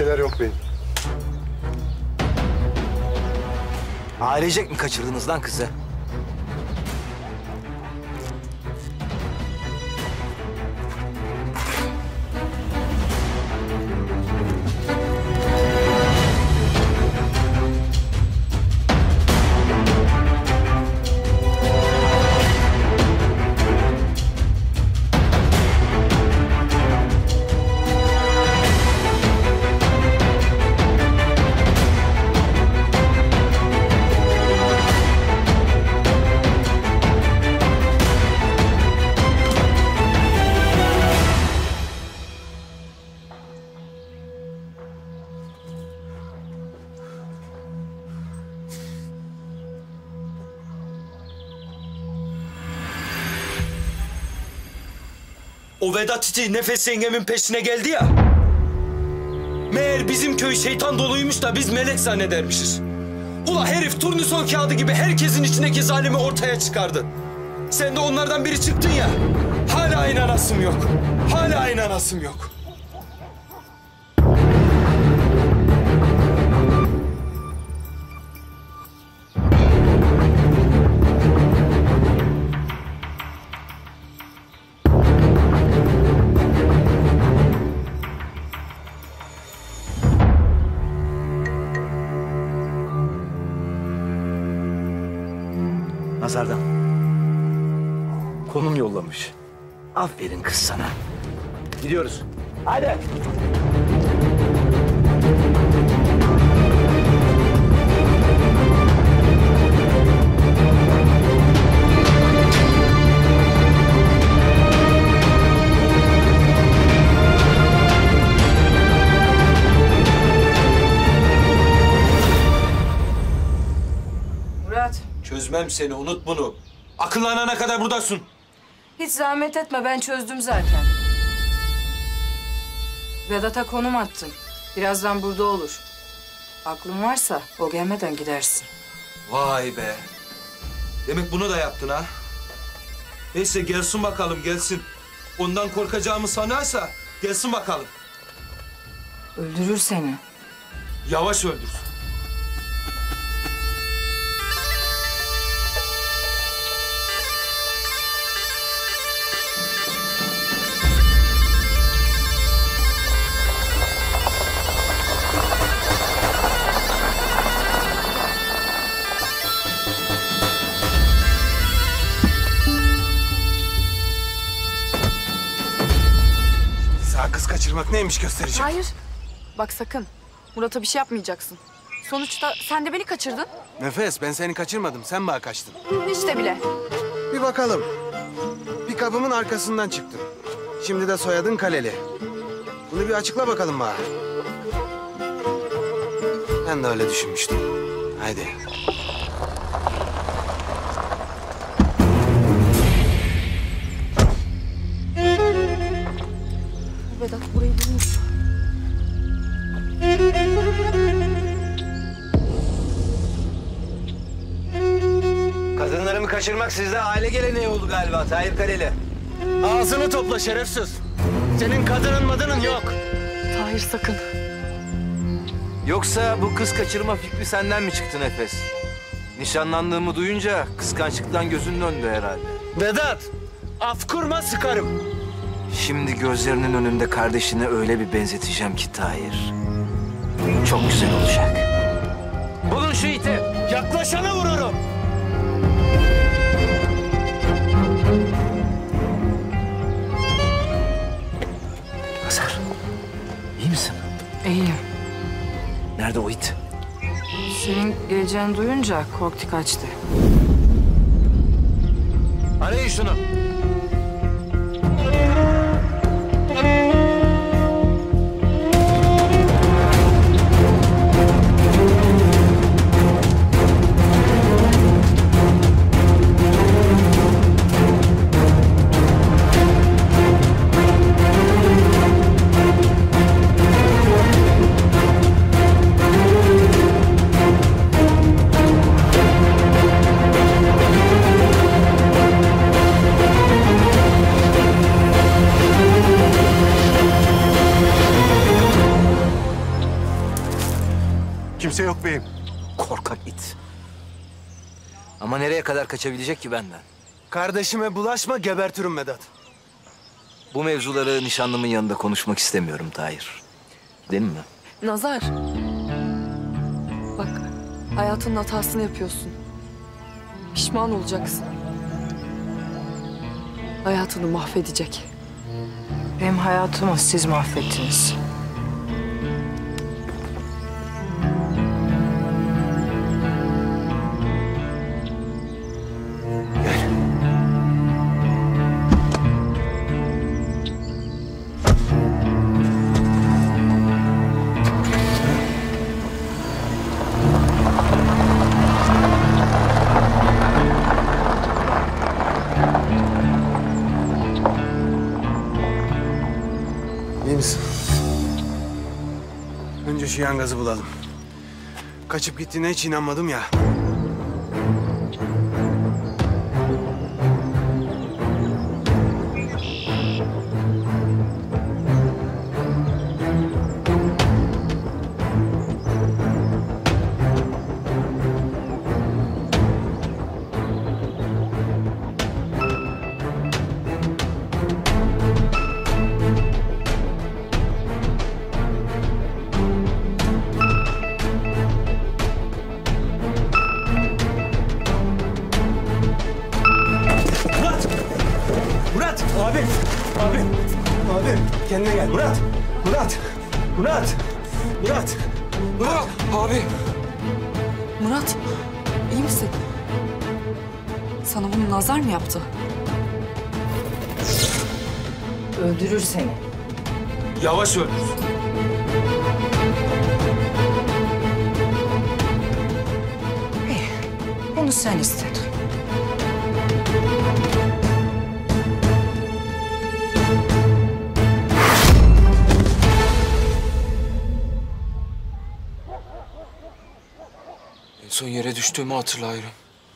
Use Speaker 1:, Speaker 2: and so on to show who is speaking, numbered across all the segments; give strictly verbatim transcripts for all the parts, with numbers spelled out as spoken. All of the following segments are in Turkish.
Speaker 1: şeyler yok beyim.
Speaker 2: Ailecek mi kaçırdınız lan kızı?
Speaker 3: O Vedat iti Nefes yengemin peşine geldi ya. Meğer bizim köy şeytan doluymuş da biz melek zannedermişiz. Ula herif turnusol kağıdı gibi herkesin içindeki zalimi ortaya çıkardı. Sen de onlardan biri çıktın ya. Hala inanasım yok. Hala inanasım yok.
Speaker 2: Nazardan. Konum yollamış. Aferin kız sana. Gidiyoruz. Hadi.
Speaker 4: Murat.
Speaker 3: Çözmem seni, unut bunu. Akıllanana kadar buradasın.
Speaker 4: Hiç zahmet etme, ben çözdüm zaten. Vedat'a konum attım. Birazdan burada olur. Aklın varsa o gelmeden gidersin.
Speaker 3: Vay be. Demek bunu da yaptın ha. Neyse gelsin bakalım, gelsin. Ondan korkacağımı sanarsa gelsin bakalım.
Speaker 4: Öldürür seni.
Speaker 3: Yavaş öldürsün.
Speaker 1: Kız kaçırmak neymiş göstereceğim.
Speaker 5: Hayır. Bak sakın. Murat'a bir şey yapmayacaksın. Sonuçta sen de beni kaçırdın.
Speaker 1: Nefes, ben seni kaçırmadım. Sen bana kaçtın.
Speaker 5: İşte bile.
Speaker 1: Bir bakalım. Bir kabımın arkasından çıktın. Şimdi de soyadın Kaleli. Bunu bir açıkla bakalım bana. Ben de öyle düşünmüştüm. Haydi.
Speaker 5: Vedat burayı bulmuş.
Speaker 2: Kadınlarımı kaçırmak sizde aile geleneği oldu galiba Tahir Kaleli.
Speaker 6: Ağzını topla şerefsiz. Senin kadının madının yok.
Speaker 5: Tahir sakın.
Speaker 2: Yoksa bu kız kaçırma fikri senden mi çıktı Nefes? Nişanlandığımı duyunca kıskançlıktan gözün döndü herhalde.
Speaker 6: Vedat, af kurma sıkarım.
Speaker 2: Şimdi gözlerinin önünde kardeşine öyle bir benzeteceğim ki Tahir. Çok güzel olacak. Bulun şu iti.
Speaker 6: Yaklaşana vururum.
Speaker 2: Hazar, iyi misin?
Speaker 4: İyiyim.
Speaker 2: Nerede o it?
Speaker 4: Senin geleceğini duyunca korktu kaçtı.
Speaker 2: Arayın şunu.
Speaker 7: Yok beyim.
Speaker 2: Korkak it. Ama nereye kadar kaçabilecek ki benden?
Speaker 1: Kardeşime bulaşma, gebertirim Vedat.
Speaker 2: Bu mevzuları nişanlımın yanında konuşmak istemiyorum Tahir. Değil mi?
Speaker 5: Nazar. Bak, hayatının hatasını yapıyorsun. Pişman olacaksın. Hayatını mahvedecek.
Speaker 4: Benim hayatımı siz mahvettiniz.
Speaker 1: İyi misin? Önce şu yangazı bulalım. Kaçıp gittiğine hiç inanmadım ya.
Speaker 3: Murat! Abi! Abi! Abi! Kendine gel Murat! Murat! Murat! Murat! Murat! Abi!
Speaker 5: Murat, iyi misin? Sana bunu Nazar mı yaptı?
Speaker 4: Öldürür seni.
Speaker 3: Yavaş öldür.
Speaker 4: İyi. Bunu sen istedin.
Speaker 3: En son yere düştüğümü hatırlıyorum.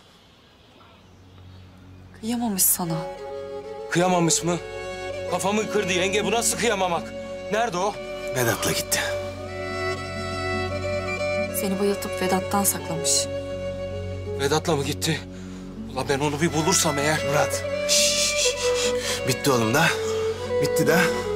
Speaker 5: Kıyamamış sana.
Speaker 3: Kıyamamış mı? Kafamı kırdı yenge. Bu nasıl kıyamamak? Nerede o?
Speaker 1: Vedat'la gitti.
Speaker 5: Seni bayıltıp Vedat'tan saklamış.
Speaker 3: Vedat'la mı gitti? Ulan ben onu bir bulursam eğer...
Speaker 1: Murat. Şş, şş, şş. Bitti oğlum da. Bitti de.